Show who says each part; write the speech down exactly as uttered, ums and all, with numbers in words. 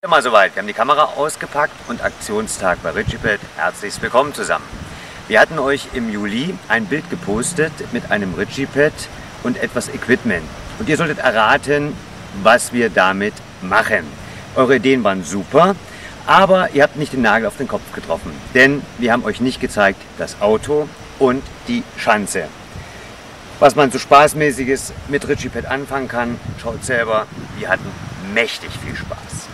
Speaker 1: Mal soweit. Wir haben die Kamera ausgepackt und Aktionstag bei Ritchie-Pet. Herzlich willkommen zusammen. Wir hatten euch im Juli ein Bild gepostet mit einem Ritchie-Pet und etwas Equipment. Und ihr solltet erraten, was wir damit machen. Eure Ideen waren super, aber ihr habt nicht den Nagel auf den Kopf getroffen. Denn wir haben euch nicht gezeigt das Auto und die Schanze. Was man so Spaßmäßiges mit Ritchie-Pet anfangen kann, schaut selber, wir hatten mächtig viel Spaß.